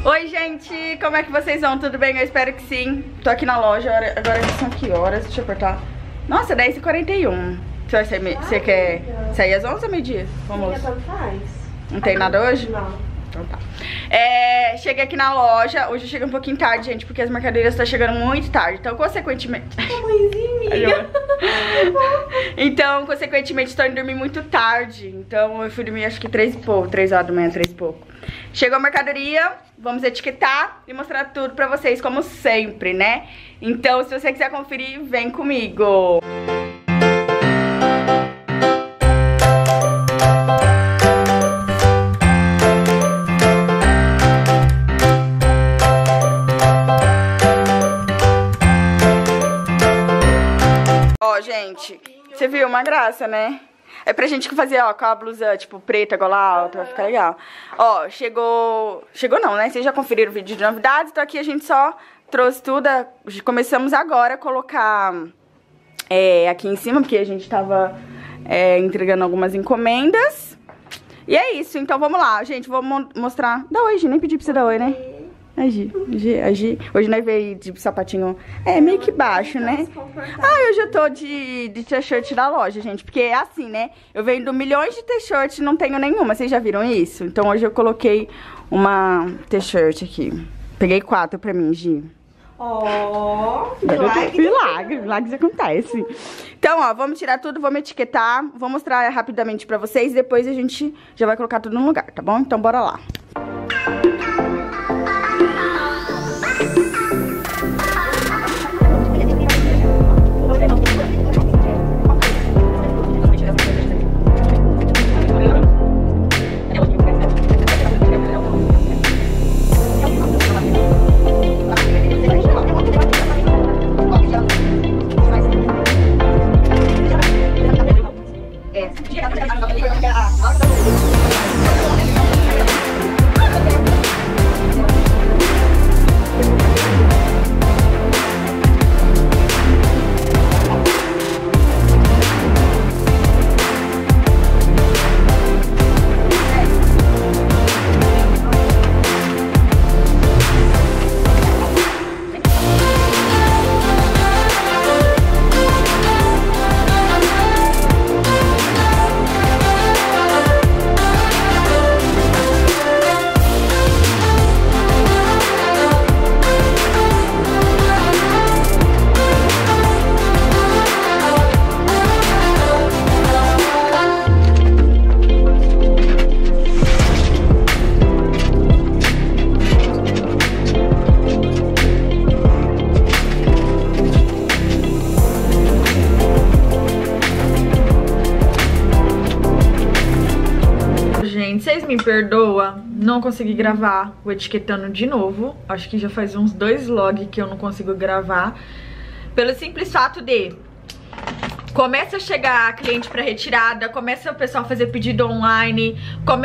Oi, gente, como é que vocês vão? Tudo bem? Eu espero que sim. Tô aqui na loja, agora são que horas? Deixa eu apertar. Nossa, 10h41. Você quer sair às 11 ou meio-dia? Vamos. Não tem nada hoje? Não. Então tá. Cheguei aqui na loja. Hoje eu cheguei um pouquinho tarde, gente, porque as mercadorias estão chegando muito tarde. Então, consequentemente... Então, consequentemente, estou indo dormir muito tarde. Então, eu fui dormir acho que 3 e pouco, 3 horas da manhã, 3 e pouco. Chegou a mercadoria, vamos etiquetar e mostrar tudo pra vocês, como sempre, né? Então, se você quiser conferir, vem comigo! Ó, gente, você viu uma graça, né? É pra gente que fazer, ó, com a blusa, tipo, preta, gola alta, vai ficar legal. Ó, chegou não, né? Vocês já conferiram o vídeo de novidades, então aqui a gente só trouxe tudo. Começamos agora a colocar aqui em cima, porque a gente tava entregando algumas encomendas. E é isso, então vamos lá, gente, vou mostrar... Dá oi, Gi, nem pedi pra você dar oi, né? A Gi. Hoje nós veio de sapatinho meio que baixo, né? Hoje eu tô de t-shirt da loja, gente. Porque é assim, né? Eu vendo milhões de t-shirts e não tenho nenhuma. Vocês já viram isso? Então hoje eu coloquei uma t-shirt aqui. Peguei 4 pra mim, Gi. Milagres acontece. Então, ó, vamos tirar tudo, vamos etiquetar. Vou mostrar rapidamente pra vocês. Depois a gente já vai colocar tudo no lugar, tá bom? Então bora lá. Vocês me perdoam, não consegui gravar o etiquetando de novo. Acho que já faz uns 2 vlogs que eu não consigo gravar. Pelo simples fato de... começa a chegar cliente pra retirada, começa o pessoal a fazer pedido online,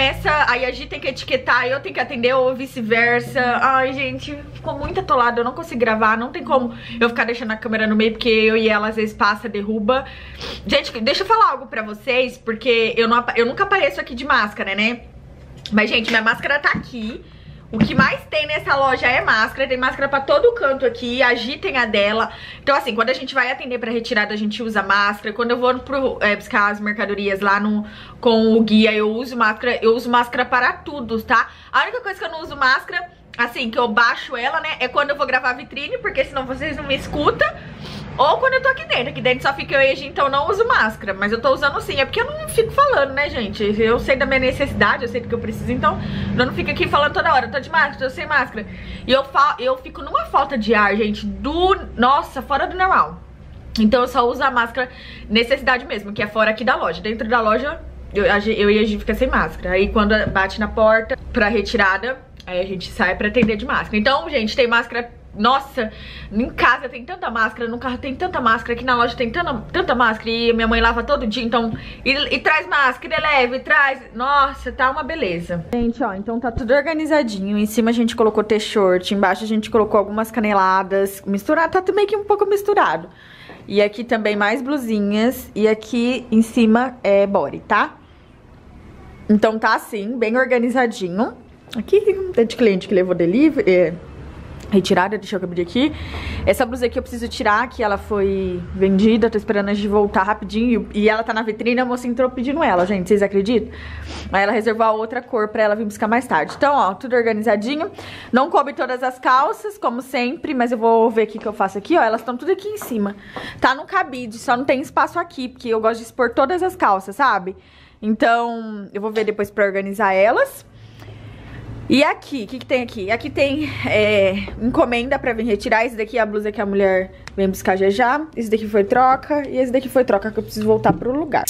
aí a Gi tem que etiquetar, eu tenho que atender ou vice-versa. Ai, gente, ficou muito atolado, eu não consigo gravar, não tem como eu ficar deixando a câmera no meio, porque eu e ela às vezes passa, derruba. Gente, deixa eu falar algo pra vocês, porque eu nunca apareço aqui de máscara, né? Mas, gente, minha máscara tá aqui. O que mais tem nessa loja é máscara, tem máscara pra todo canto aqui, a Gi tem a dela. Então, assim, quando a gente vai atender pra retirada, a gente usa máscara. Quando eu vou buscar as mercadorias lá com o guia, eu uso máscara para tudo, tá? A única coisa que eu não uso máscara, assim, que eu baixo ela, né, é quando eu vou gravar vitrine, porque senão vocês não me escutam. Ou quando eu tô aqui dentro só fica eu e a Gi, então eu não uso máscara. Mas eu tô usando sim, é porque eu não fico falando, né, gente? Eu sei da minha necessidade, eu sei do que eu preciso, então eu não fico aqui falando toda hora, eu tô de máscara, tô sem máscara. E eu fico numa falta de ar, gente, nossa, fora do normal. Então eu só uso a máscara necessidade mesmo, que é fora aqui da loja. Dentro da loja, eu e a Gi fica sem máscara. Aí quando bate na porta pra retirada, aí a gente sai pra atender de máscara. Então, gente, tem máscara... Nossa, em casa tem tanta máscara, no carro tem tanta máscara, aqui na loja tem tanta máscara e minha mãe lava todo dia, então... E traz máscara, é leve, traz... Nossa, tá uma beleza. Gente, ó, então tá tudo organizadinho. Em cima a gente colocou t-shirt, embaixo a gente colocou algumas caneladas. Misturado, tá meio que um pouco misturado. E aqui também mais blusinhas. E aqui em cima é body, tá? Então tá assim, bem organizadinho. Aqui, é de cliente que levou delivery, retirada, deixa eu abrir aqui. Essa blusa aqui eu preciso tirar, que ela foi vendida, tô esperando a gente voltar rapidinho. E ela tá na vitrine, a moça entrou pedindo ela, gente, vocês acreditam? Aí ela reservou a outra cor pra ela vir buscar mais tarde. Então, ó, tudo organizadinho. Não coube todas as calças, como sempre, mas eu vou ver o que eu faço aqui, ó. Elas estão tudo aqui em cima. Tá no cabide, só não tem espaço aqui, porque eu gosto de expor todas as calças, sabe? Então, eu vou ver depois pra organizar elas. E aqui, o que tem aqui? Aqui tem encomenda pra vir retirar. Esse daqui é a blusa que a mulher vem buscar já já. Esse daqui foi troca. E esse daqui foi troca, que eu preciso voltar pro lugar.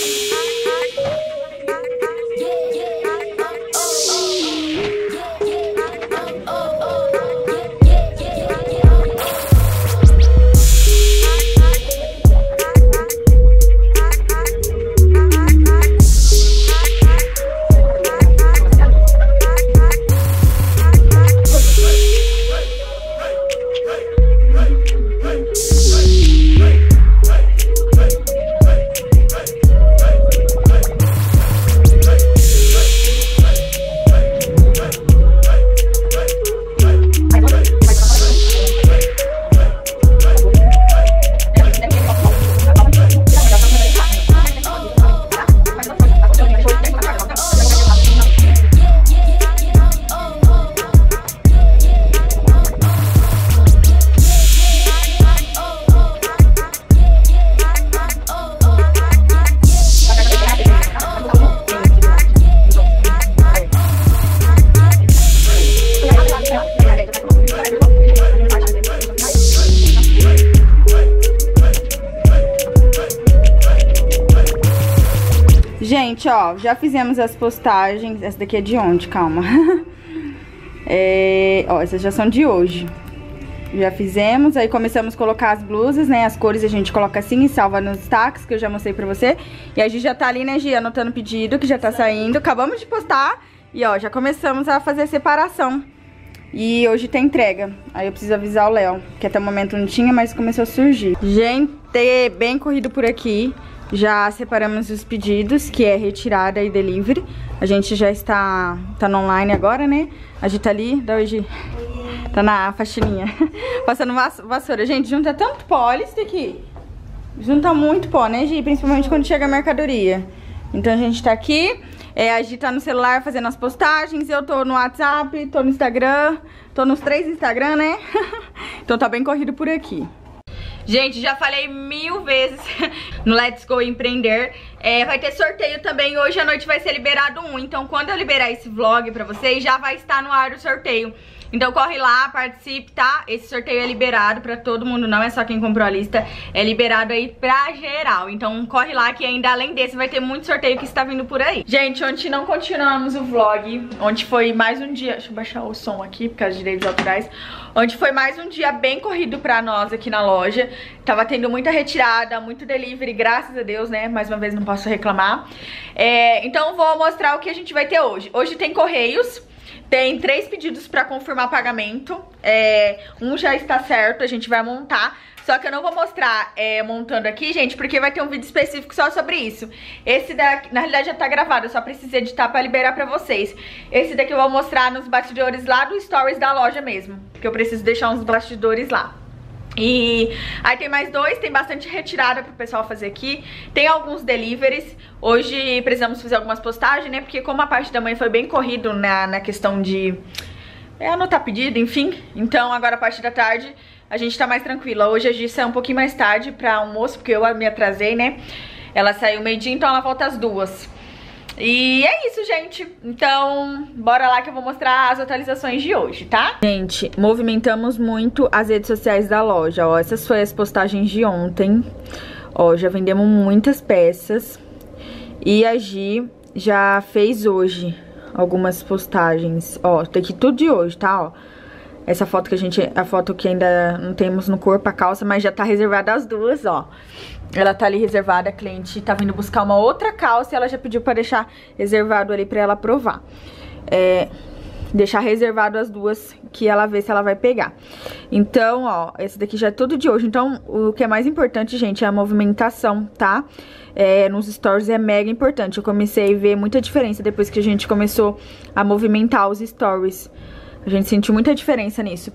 Gente, ó, já fizemos as postagens. Essa daqui é de ontem, calma. Ó, essas já são de hoje. Já fizemos, aí começamos a colocar as blusas, né? As cores a gente coloca assim e salva nos destaques, que eu já mostrei pra você. E a Gi já tá ali, né, Gi, anotando o pedido, que já tá saindo. Acabamos de postar e, ó, já começamos a fazer a separação. E hoje tem entrega. Aí eu preciso avisar o Léo, que até o momento não tinha, mas começou a surgir. Gente, bem corrido por aqui. Já separamos os pedidos, que é retirada e delivery. A gente já está no online agora, né? A gente tá ali, dá hoje. Tá na faxininha. Passando vassoura. Gente, junta tanto pó, olha isso daqui. Junta muito pó, né, Gi? Principalmente quando chega a mercadoria. Então a gente tá aqui. A Gi tá no celular fazendo as postagens. Eu tô no WhatsApp, tô no Instagram. Tô nos 3 Instagram, né? Então tá bem corrido por aqui. Gente, já falei 1000 vezes no Let's Go Empreender. Vai ter sorteio também. Hoje à noite vai ser liberado um. Então quando eu liberar esse vlog pra vocês, já vai estar no ar o sorteio. Então corre lá, participe, tá? Esse sorteio é liberado pra todo mundo, não é só quem comprou a lista. É liberado aí pra geral. Então corre lá que ainda além desse vai ter muito sorteio que está vindo por aí. Gente, ontem não continuamos o vlog. Ontem foi mais um dia... Deixa eu baixar o som aqui por causa dos direitos autorais. Ontem foi mais um dia bem corrido pra nós aqui na loja. Tava tendo muita retirada, muito delivery, graças a Deus, né? Mais uma vez não posso reclamar. Então vou mostrar o que a gente vai ter hoje. Hoje tem correios. Tem 3 pedidos pra confirmar pagamento. Um já está certo, a gente vai montar. Só que eu não vou mostrar montando aqui, gente, porque vai ter um vídeo específico só sobre isso. Esse daqui, na realidade já tá gravado, eu só preciso editar pra liberar pra vocês. Esse daqui eu vou mostrar nos bastidores lá do Stories da loja mesmo, porque eu preciso deixar uns bastidores lá. E aí tem mais 2, tem bastante retirada pro pessoal fazer aqui. Tem alguns deliveries. Hoje precisamos fazer algumas postagens, né? Porque como a parte da manhã foi bem corrido na questão de anotar pedido, enfim. Então agora a parte da tarde a gente tá mais tranquila. Hoje a Gi saiu um pouquinho mais tarde pra almoço, porque eu me atrasei, né? Ela saiu meio-dia, então ela volta às 2. E é isso, gente. Então, bora lá que eu vou mostrar as atualizações de hoje, tá? Gente, movimentamos muito as redes sociais da loja, ó. Essas foram as postagens de ontem. Ó, já vendemos muitas peças. E a Gi já fez hoje algumas postagens. Ó, tem aqui tudo de hoje, tá? Ó. Essa foto a foto que ainda não temos no corpo, a calça, mas já tá reservada as duas, ó. Ela tá ali reservada, a cliente tá vindo buscar uma outra calça e ela já pediu pra deixar reservado ali pra ela provar. deixar reservado as duas que ela vê se ela vai pegar. Então, ó, esse daqui já é tudo de hoje. Então, o que é mais importante, gente, é a movimentação, tá? Nos stories é mega importante. Eu comecei a ver muita diferença depois que a gente começou a movimentar os stories. A gente sentiu muita diferença nisso.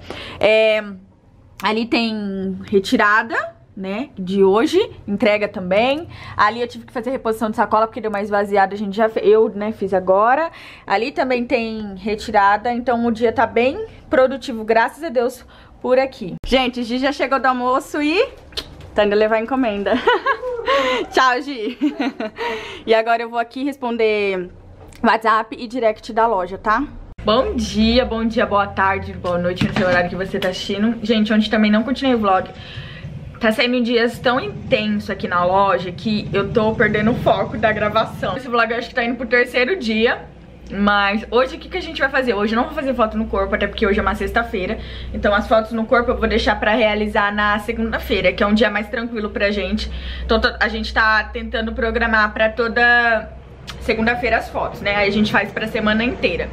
Ali tem retirada, né, de hoje, entrega também. Ali eu tive que fazer reposição de sacola porque deu mais esvaziada, a gente já fez, eu, né, fiz agora. Ali também tem retirada, então o dia tá bem produtivo, graças a Deus, por aqui. Gente, Gi já chegou do almoço e tá indo levar encomenda. Tchau, Gi. E agora eu vou aqui responder WhatsApp e direct da loja, tá? Bom dia, boa tarde, boa noite, no seu horário que você tá assistindo. Gente, ontem também não continuei o vlog. Tá saindo dias tão intensos aqui na loja que eu tô perdendo o foco da gravação. Esse vlog eu acho que tá indo pro 3º dia. Mas hoje o que a gente vai fazer? Hoje eu não vou fazer foto no corpo, até porque hoje é uma sexta-feira. Então as fotos no corpo eu vou deixar pra realizar na segunda-feira, que é um dia mais tranquilo pra gente. Então a gente tá tentando programar pra toda segunda-feira as fotos, né? Aí a gente faz pra semana inteira.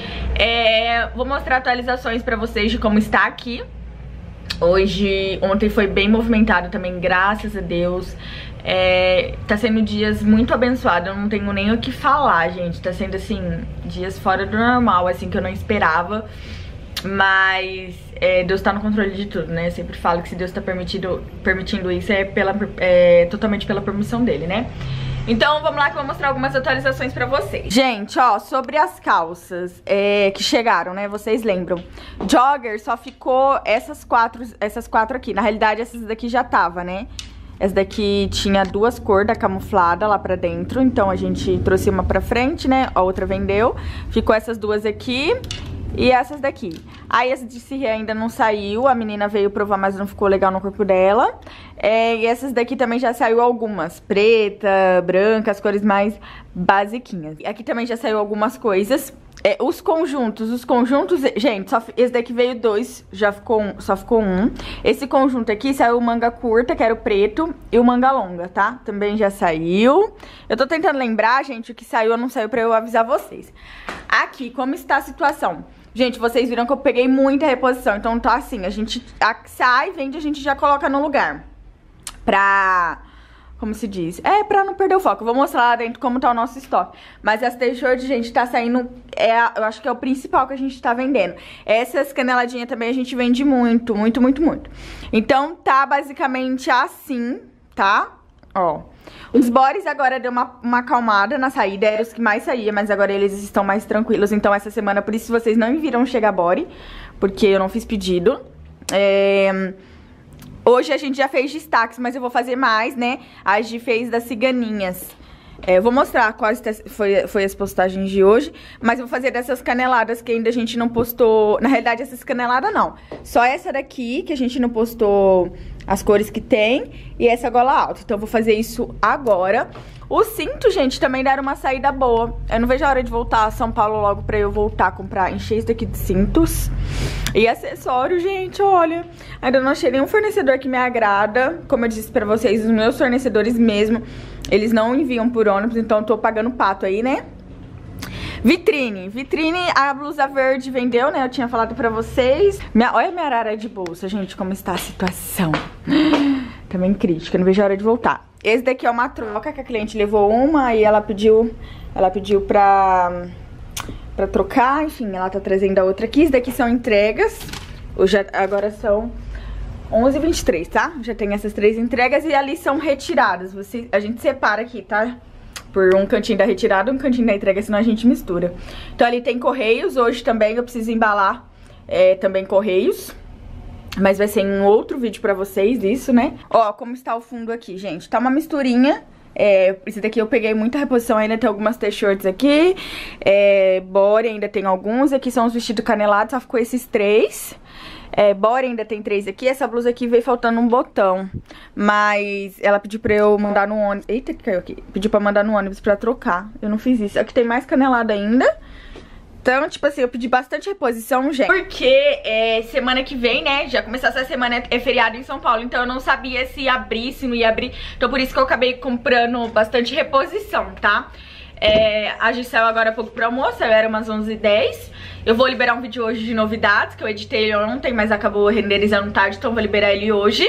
Vou mostrar atualizações pra vocês de como está aqui. Ontem foi bem movimentado também, graças a Deus. Tá sendo dias muito abençoados, eu não tenho nem o que falar, gente. Tá sendo, assim, dias fora do normal, assim, que eu não esperava. Mas Deus tá no controle de tudo, né? Eu sempre falo que se Deus tá permitindo isso totalmente pela permissão dele, né? Então vamos lá que eu vou mostrar algumas atualizações pra vocês. Gente, ó, sobre as calças que chegaram, né, vocês lembram. Jogger só ficou essas quatro aqui. Na realidade essas daqui já tava, né. Essa daqui tinha 2 cores da camuflada lá pra dentro. Então a gente trouxe uma pra frente, né, a outra vendeu. Ficou essas 2 aqui e essas daqui. Aí essa de Sirri ainda não saiu, a menina veio provar, mas não ficou legal no corpo dela. E essas daqui também já saiu algumas, preta, branca, as cores mais basiquinhas. Aqui também já saiu algumas coisas. Os conjuntos, gente, esse daqui veio 2, só ficou 1. Esse conjunto aqui saiu o manga curta, que era o preto, e o manga longa, tá? Também já saiu. Eu tô tentando lembrar, gente, o que saiu ou não saiu pra eu avisar vocês. Aqui, como está a situação? Gente, vocês viram que eu peguei muita reposição, então tá assim, a gente sai, vende, a gente já coloca no lugar. Como se diz? Pra não perder o foco. Eu vou mostrar lá dentro como tá o nosso estoque. Mas essa t-shirt, gente, tá saindo... eu acho que é o principal que a gente tá vendendo. Essas caneladinhas também a gente vende muito, muito, muito, muito. Então, tá basicamente assim, tá? Ó. Os bodies agora deu uma acalmada na saída. Eram os que mais saía, mas agora eles estão mais tranquilos. Então, essa semana, por isso vocês não me viram chegar body, porque eu não fiz pedido. Hoje a gente já fez destaques, mas eu vou fazer mais, né? A Gi fez das ciganinhas. Eu vou mostrar quais foi as postagens de hoje, mas eu vou fazer dessas caneladas que ainda a gente não postou. Na realidade, essas caneladas não. Só essa daqui, que a gente não postou as cores que tem, e essa gola alta. Então eu vou fazer isso agora. O cinto, gente, também deram uma saída boa. Eu não vejo a hora de voltar a São Paulo logo pra eu voltar a comprar, encher isso daqui de cintos. E acessório, gente, olha. Ainda não achei nenhum fornecedor que me agrada. Como eu disse pra vocês, os meus fornecedores mesmo, eles não enviam por ônibus, então eu tô pagando pato aí, né? Vitrine, a blusa verde vendeu, né? Eu tinha falado pra vocês. Olha a minha arara de bolsa, gente, como está a situação. Também crítica, não vejo a hora de voltar. Esse daqui é uma troca que a cliente levou uma e ela pediu pra trocar, enfim, ela tá trazendo a outra aqui. Esse daqui são entregas, agora são 11h23, tá? Já tem essas 3 entregas e ali são retiradas. A gente separa aqui, tá? Por um cantinho da retirada e um cantinho da entrega, senão a gente mistura. Então ali tem correios, hoje também eu preciso embalar também correios. Mas vai ser em um outro vídeo pra vocês isso, né? Ó, como está o fundo aqui, gente. Tá uma misturinha. Esse daqui eu peguei muita reposição, ainda tem algumas t-shirts aqui. Body ainda tem alguns. Aqui são os vestidos canelados, só ficou esses 3. Body ainda tem 3 aqui. Essa blusa aqui veio faltando um botão. Mas ela pediu pra eu mandar no ônibus. Eita, que caiu aqui. Pediu pra mandar no ônibus pra trocar. Eu não fiz isso. Aqui tem mais canelada ainda. Então, tipo assim, eu pedi bastante reposição, gente. Porque semana que vem, né, já começou essa semana, é feriado em São Paulo. Então eu não sabia se ia abrir, se não ia abrir. Então por isso que eu acabei comprando bastante reposição, tá? A Gi saiu agora há pouco pro almoço, era umas 11h10. Eu vou liberar um vídeo hoje de novidades, que eu editei ele ontem, mas acabou renderizando tarde, então vou liberar ele hoje.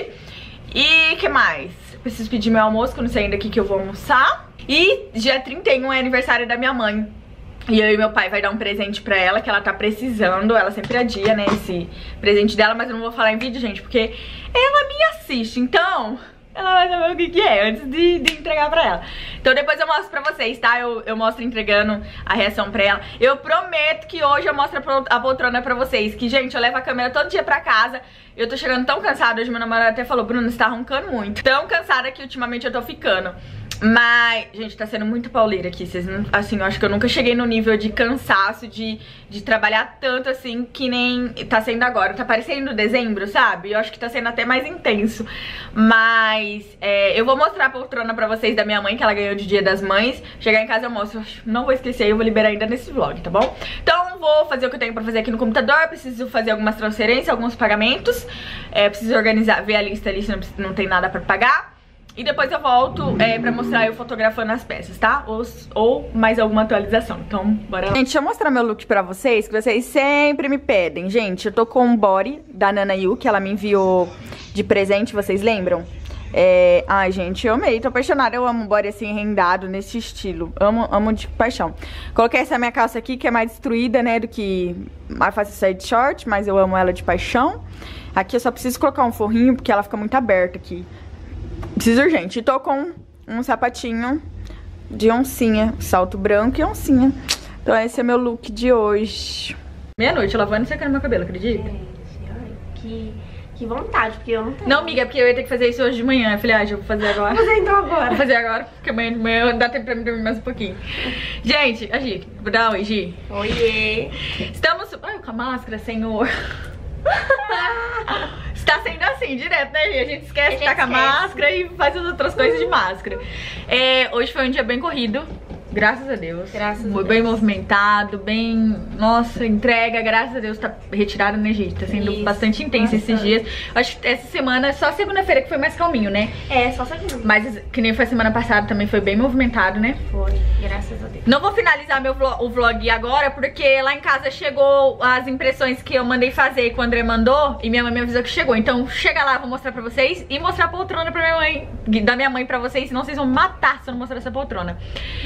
E que mais? Preciso pedir meu almoço, que eu não sei ainda o que eu vou almoçar. E dia 31 é aniversário da minha mãe. E eu e meu pai vai dar um presente pra ela, que ela tá precisando. Ela sempre adia, né, esse presente dela, mas eu não vou falar em vídeo, gente, porque ela me assiste, então ela vai saber o que é antes de entregar pra ela. Então depois eu mostro pra vocês, tá? Eu mostro entregando a reação pra ela. Eu prometo que hoje eu mostro a poltrona pra vocês. Que, gente, eu levo a câmera todo dia pra casa. Eu tô chegando tão cansada. Hoje meu namorado até falou: Bruno, você tá roncando muito. Tão cansada que ultimamente eu tô ficando. Mas, gente, tá sendo muito pauleira aqui. Vocês não, assim, eu acho que eu nunca cheguei no nível de cansaço de trabalhar tanto assim que nem tá sendo agora. Tá parecendo dezembro, sabe? Eu acho que tá sendo até mais intenso. Mas eu vou mostrar a poltrona pra vocês da minha mãe, que ela ganhou de Dia das Mães. Chegar em casa eu mostro. Não vou esquecer, eu vou liberar ainda nesse vlog, tá bom? Então vou fazer o que eu tenho pra fazer aqui no computador. Preciso fazer algumas transferências, alguns pagamentos. Preciso organizar, ver a lista ali se não tem nada pra pagar. E depois eu volto pra mostrar eu fotografando as peças, tá? Ou mais alguma atualização. Então, bora lá. Gente, deixa eu mostrar meu look pra vocês, que vocês sempre me pedem. Gente, eu tô com um body da Nana Yu, que ela me enviou de presente, vocês lembram? Ai, gente, eu amei, tô apaixonada. Eu amo body assim, rendado, nesse estilo. Amo de paixão. Coloquei essa minha calça aqui, que é mais destruída, né, do que mais fácil sair de short, mas eu amo ela de paixão. Aqui eu só preciso colocar um forrinho, porque ela fica muito aberta aqui. Preciso urgente. E tô com um sapatinho de oncinha, salto branco e oncinha. Então esse é meu look de hoje. Meia-noite, lavando e secando meu cabelo, acredita? Gente, que vontade, porque eu não tenho. Não, amiga, é porque eu ia ter que fazer isso hoje de manhã. Eu falei, eu vou fazer agora. Vou fazer então agora. Vou fazer agora, porque amanhã de manhã dá tempo pra me dormir mais um pouquinho. Gente, a Gi, vou dar um oi, Gi. Oiê. Estamos... Ai, com a máscara, senhor. Está sendo assim, direto, né, Gi? A gente esquece de tacar a máscara e faz as outras coisas de máscara. Hoje foi um dia bem corrido, graças a Deus. Graças a Deus. Bem movimentado, bem... Nossa, entrega, graças a Deus, tá retirada, né, gente? Tá sendo bastante intenso esses dias. Acho que essa semana, só segunda-feira que foi mais calminho, né? Só segunda. Mas que nem foi semana passada, também foi bem movimentado, né? Foi, graças a Deus. Não vou finalizar o vlog agora, porque lá em casa chegou as impressões que eu mandei fazer, que o André mandou, e minha mãe me avisou que chegou. Então chega lá, vou mostrar pra vocês e mostrar a poltrona pra minha mãe, da minha mãe pra vocês, senão vocês vão matar se eu não mostrar essa poltrona.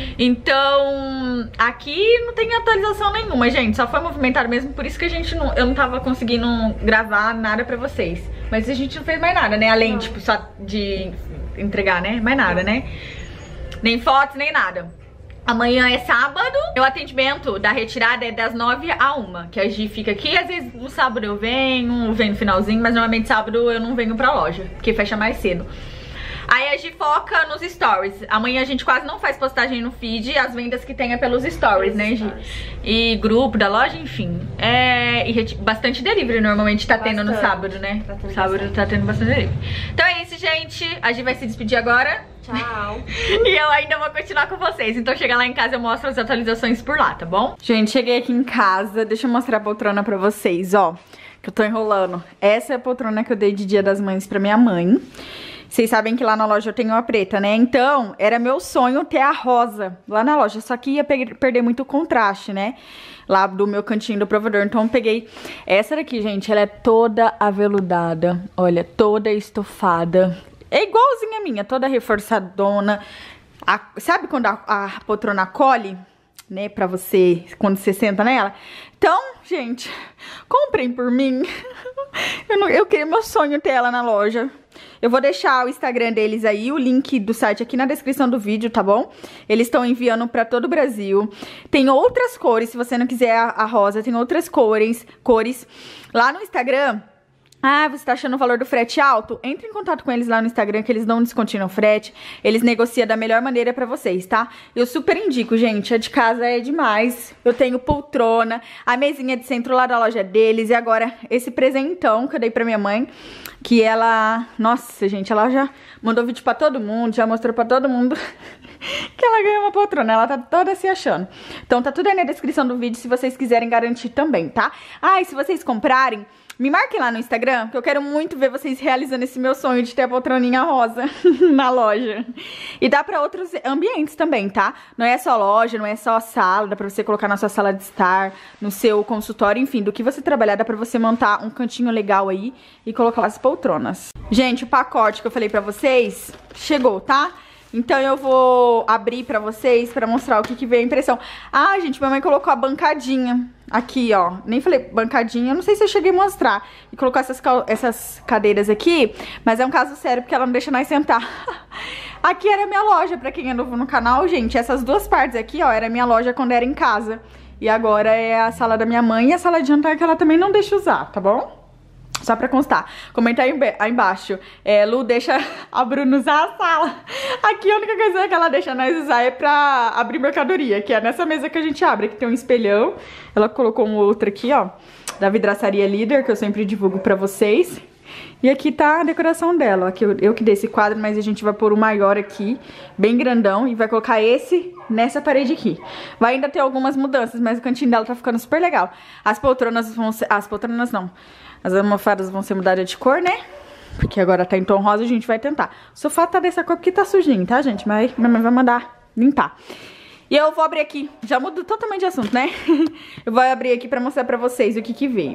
Então, aqui não tem atualização nenhuma, gente, só foi movimentado mesmo, por isso que eu não tava conseguindo gravar nada pra vocês. Mas a gente não fez mais nada, né, além, tipo, só de entregar, né, mais nada, né, nem fotos, nem nada. Amanhã é sábado, o atendimento da retirada é das 9 à 1, que a Gi fica aqui. Às vezes no sábado eu venho no finalzinho, mas normalmente sábado eu não venho pra loja, porque fecha mais cedo. Aí a Gi foca nos stories. Amanhã a gente quase não faz postagem no feed, as vendas que tem é pelos stories, né, Gi? E grupo da loja, enfim. E bastante delivery normalmente tá tendo no sábado, né? Sábado tá tendo bastante delivery. Então é isso, gente. A Gi vai se despedir agora. Tchau. E eu ainda vou continuar com vocês. Então chega lá em casa e eu mostro as atualizações por lá, tá bom? Gente, cheguei aqui em casa. Deixa eu mostrar a poltrona pra vocês, ó. Que eu tô enrolando. Essa é a poltrona que eu dei de Dia das Mães pra minha mãe. Vocês sabem que lá na loja eu tenho a preta, né? Então, era meu sonho ter a rosa lá na loja. Só que ia perder muito o contraste, né? Lá do meu cantinho do provador. Então, eu peguei essa daqui, gente. Ela é toda aveludada. Olha, toda estofada. É igualzinha a minha, toda reforçadona. Sabe quando a poltrona colhe, né, pra você, quando você senta nela? Então, gente, comprem por mim. Eu queria meu sonho ter ela na loja. Eu vou deixar o Instagram deles aí, o link do site aqui na descrição do vídeo, tá bom? Eles estão enviando pra todo o Brasil. Tem outras cores, se você não quiser a rosa, tem outras cores. Lá no Instagram... você tá achando o valor do frete alto? Entre em contato com eles lá no Instagram, que eles dão um descontinho no frete. Eles negociam da melhor maneira pra vocês, tá? Eu super indico, gente. A de casa é demais. Eu tenho poltrona, a mesinha de centro lá da loja deles. E agora, esse presentão que eu dei pra minha mãe. que ela... Nossa, gente, ela já mandou vídeo pra todo mundo, já mostrou pra todo mundo que ela ganhou uma poltrona. Ela tá toda se achando. Então tá tudo aí na descrição do vídeo se vocês quiserem garantir também, tá? Ah, e se vocês comprarem, me marquem lá no Instagram, que eu quero muito ver vocês realizando esse meu sonho de ter a poltroninha rosa na loja. E dá pra outros ambientes também, tá? Não é só loja, não é só sala, dá pra você colocar na sua sala de estar, no seu consultório, enfim, do que você trabalhar, dá pra você montar um cantinho legal aí e colocar as poltronas. Gente, o pacote que eu falei pra vocês chegou, tá? Então eu vou abrir pra vocês pra mostrar o que veio a impressão. Ah, gente, minha mãe colocou a bancadinha aqui, ó. Nem falei bancadinha, eu não sei se eu cheguei a mostrar. E colocou essas cadeiras aqui, mas é um caso sério porque ela não deixa nós sentar. Aqui era a minha loja, pra quem é novo no canal, gente. Essas duas partes aqui, ó, era a minha loja quando era em casa. E agora é a sala da minha mãe e a sala de jantar que ela também não deixa usar, tá bom? Só pra constar, comenta aí embaixo. Lu deixa a Bruna usar a sala. Aqui a única coisa que ela deixa nós usar é pra abrir mercadoria, que é nessa mesa que a gente abre. Aqui tem um espelhão. Ela colocou um outro aqui, ó, da vidraçaria Líder, que eu sempre divulgo pra vocês. E aqui tá a decoração dela. Aqui eu que dei esse quadro, mas a gente vai pôr o maior aqui, bem grandão, e vai colocar esse nessa parede aqui. Vai ainda ter algumas mudanças, mas o cantinho dela tá ficando super legal. As poltronas vão ser... As poltronas não. As almofadas vão ser mudadas de cor, né? Porque agora tá em tom rosa, a gente vai tentar. O sofá tá dessa cor porque tá sujinho, tá, gente? Mas minha mãe vai mandar limpar. E eu vou abrir aqui. Já mudo totalmente de assunto, né? Eu vou abrir aqui pra mostrar pra vocês o que veio.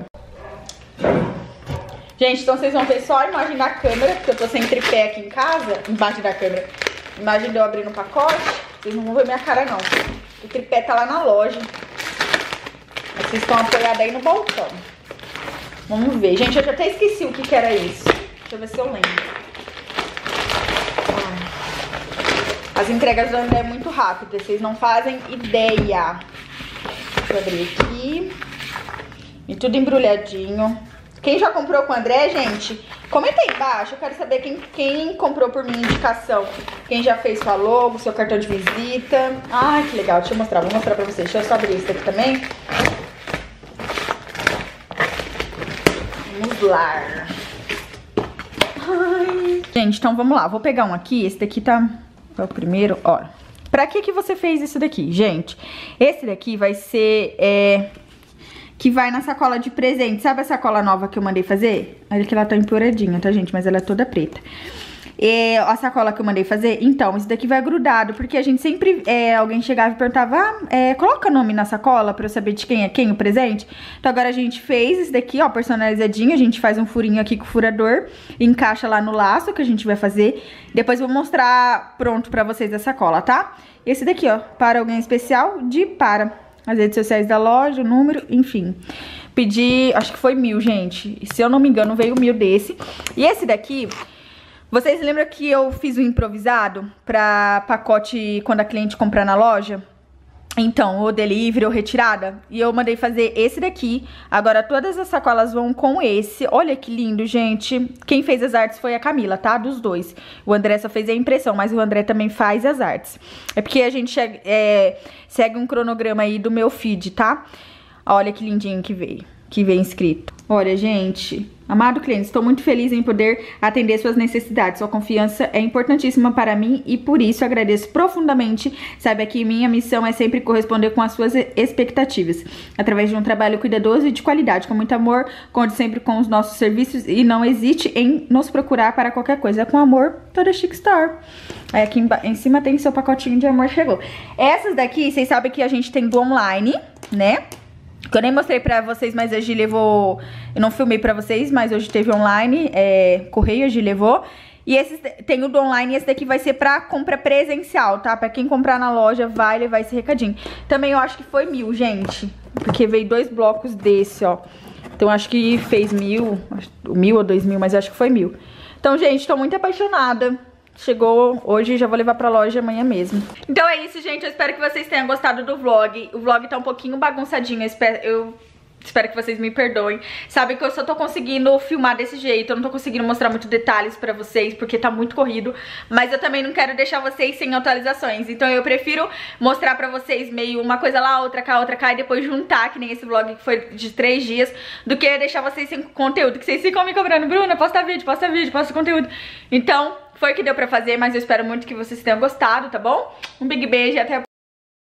Gente, então vocês vão ver só a imagem da câmera, porque eu tô sem tripé aqui em casa. Embaixo da câmera. Imagem de eu abrindo o pacote. Vocês não vão ver minha cara, não. O tripé tá lá na loja. Vocês estão apoiados aí no balcão. Vamos ver. Gente, eu já até esqueci o que era isso. Deixa eu ver se eu lembro. As entregas do André é muito rápidas. Vocês não fazem ideia. Deixa eu abrir aqui. E tudo embrulhadinho. Quem já comprou com o André, gente, comenta aí embaixo. Eu quero saber quem comprou por minha indicação. Quem já fez sua logo, seu cartão de visita. Ai, que legal. Deixa eu mostrar. Vou mostrar pra vocês. Deixa eu só abrir esse aqui também. Ai. Gente, então vamos lá. Vou pegar um aqui. Esse daqui tá... É o primeiro. Ó. Pra que você fez isso daqui, gente? Esse daqui vai ser... que vai na sacola de presente. Sabe a sacola nova que eu mandei fazer? Olha que ela tá empoeiradinha, tá, gente? Mas ela é toda preta. A sacola que eu mandei fazer, então, isso daqui vai grudado, porque a gente sempre, alguém chegava e perguntava, coloca nome na sacola pra eu saber de quem é quem o presente. Então agora a gente fez isso daqui, ó, personalizadinho, a gente faz um furinho aqui com o furador, encaixa lá no laço que a gente vai fazer. Depois eu vou mostrar pronto pra vocês a sacola, tá? Esse daqui, ó, para alguém especial, para as redes sociais da loja, o número, enfim. Pedi, acho que foi 1000, gente. Se eu não me engano, veio 1000 desse. E esse daqui... Vocês lembram que eu fiz o improvisado pra pacote quando a cliente comprar na loja? Então, o delivery ou retirada. E eu mandei fazer esse daqui. Agora todas as sacolas vão com esse. Olha que lindo, gente. Quem fez as artes foi a Camila, tá? Dos dois. O André só fez a impressão, mas o André também faz as artes. É porque a gente segue um cronograma aí do meu feed, tá? Olha que lindinho que veio escrito. Olha, gente, amado cliente, estou muito feliz em poder atender suas necessidades. Sua confiança é importantíssima para mim e por isso agradeço profundamente. Saiba que minha missão é sempre corresponder com as suas expectativas. Através de um trabalho cuidadoso e de qualidade, com muito amor, conte sempre com os nossos serviços e não hesite em nos procurar para qualquer coisa. Com amor, toda Chic Store. Aí aqui em cima tem seu pacotinho de amor, chegou. Essas daqui, vocês sabem que a gente tem do online, né? Que eu nem mostrei pra vocês, mas a Gi levou... Eu não filmei pra vocês, mas hoje teve online, correio, a Gi levou. E esse tem o do online e esse daqui vai ser pra compra presencial, tá? Pra quem comprar na loja vai levar esse recadinho. Também eu acho que foi 1000, gente. Porque veio 2 blocos desse, ó. Então acho que fez 1000, 1000 ou 2000, mas acho que foi 1000. Então, gente, tô muito apaixonada. Chegou hoje, já vou levar pra loja amanhã mesmo. Então é isso, gente. Eu espero que vocês tenham gostado do vlog. O vlog tá um pouquinho bagunçadinho. Eu Espero que vocês me perdoem. Sabem que eu só tô conseguindo filmar desse jeito, eu não tô conseguindo mostrar muitos detalhes pra vocês, porque tá muito corrido. Mas eu também não quero deixar vocês sem atualizações. Então eu prefiro mostrar pra vocês meio uma coisa lá, outra cá, e depois juntar, que nem esse vlog que foi de 3 dias, do que deixar vocês sem conteúdo. Que vocês ficam me cobrando, Bruna, posta vídeo, posta conteúdo. Então, foi o que deu pra fazer, mas eu espero muito que vocês tenham gostado, tá bom? Um big beijo e até a próxima.